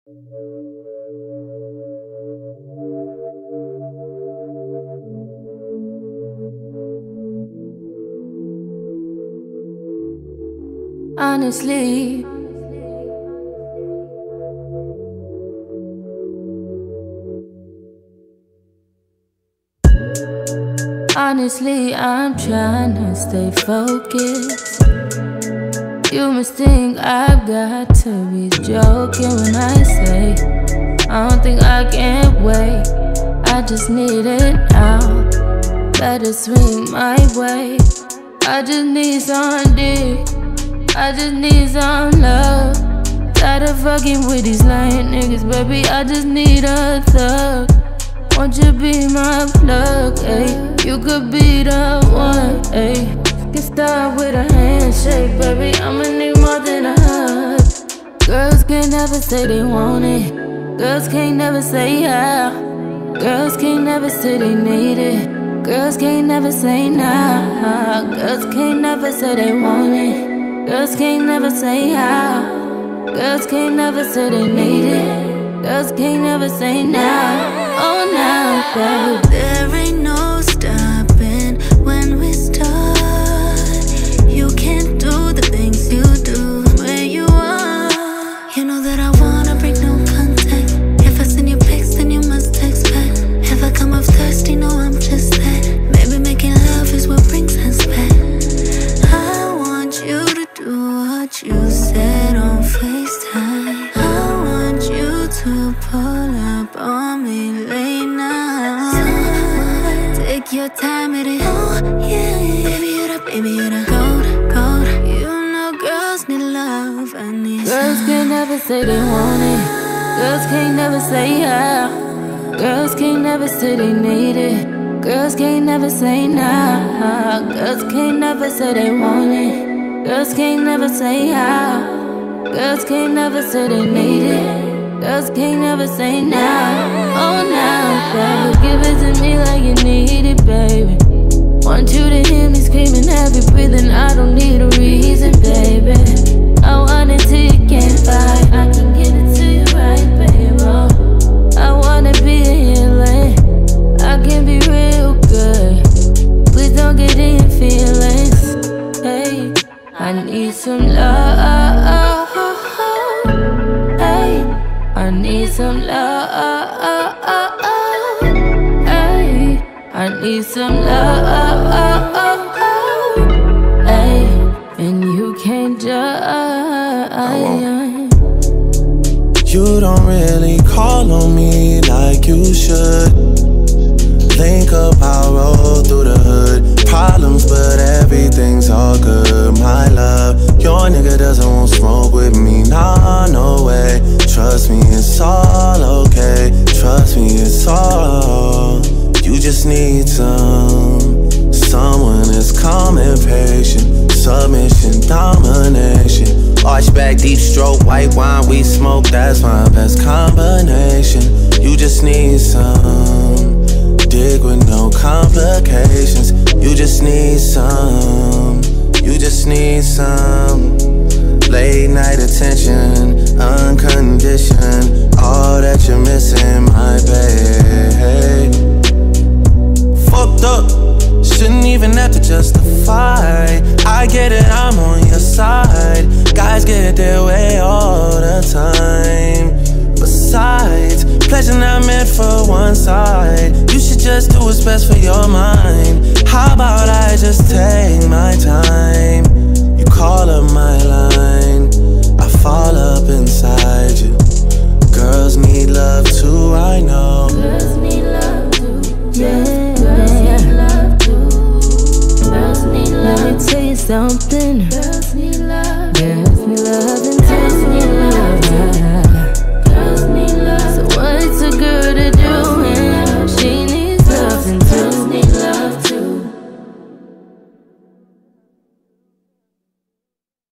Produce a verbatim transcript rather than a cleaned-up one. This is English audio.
Honestly, honestly, I'm trying to stay focused. You must think I've got to be joking when I say I don't think I can wait. I just need it now. Better swing my way. I just need some dick. I just need some love. Tired of fucking with these lying niggas, baby. I just need a thug. Won't you be my plug, ayy? You could be the one, ayy. Get started with a handshake, baby. I'ma need more than a hug. Girls can't never say they want it. Girls can't never say yeah. Girls can't never say they need it. Girls can't never say nah. Girls can't never say they want it. Girls can't never say how. Girls can't never say they need it. Girls can't never say now. Oh, now, baby. There ain't no stopping when we start. You can't do the things you do where you are. You know that I wanna break no contact. If I send you pics, then you must text back. If I come off thirsty, no, I'm just that. Maybe making love is what brings us back. I want you to do what you said on FaceTime. I want you to pull up on me late now. So, take your time with it. Oh, yeah, baby, you're the, baby, you're the gold, gold. You know girls need love, I need Girls some. can't never say they want it. Girls can't never say yeah. Girls can't never say they need it. Girls can't never say nah. Girls can't never say they want it. Girls can't never say how. Girls can't never say they need it. Girls can't never say now. Oh, now, baby. Give it to me like you need it, baby. Want you to hear me screaming, heavy breathing. I don't need a reason, baby. I want it till you can't fight. I can get it to you right, baby. I wanna be in your lane. I can be real good. Please don't get in your feelings. Hey, I need some love. Hey, I need some love. Hey, I need some love. Hey, and you can't judge. You don't really call on me like you should. Link up, I'll roll through the hood. Problems, but everything's all good, my love. Your nigga doesn't want smoke with me, nah, no way. Trust me, it's all okay. Trust me, it's all. You just need some someone that's calm and patient. Submission, domination. Arch back, deep stroke, white wine, we smoke. That's my best combination. You just need some dig with no complications. You just need some. You just need some late night attention, unconditioned. All that you're missing, my babe. Fucked up, shouldn't even have to justify. I get it, I'm on your side. Guys get their way all the time. Besides, pleasure not meant for one side. You should just do what's best for your mind. How about I just take my time? You call up my line, I fall up inside you. Girls need love too, I know. Girls need love too. Yeah. Girls need love too. Girls need love. Let me tell you something.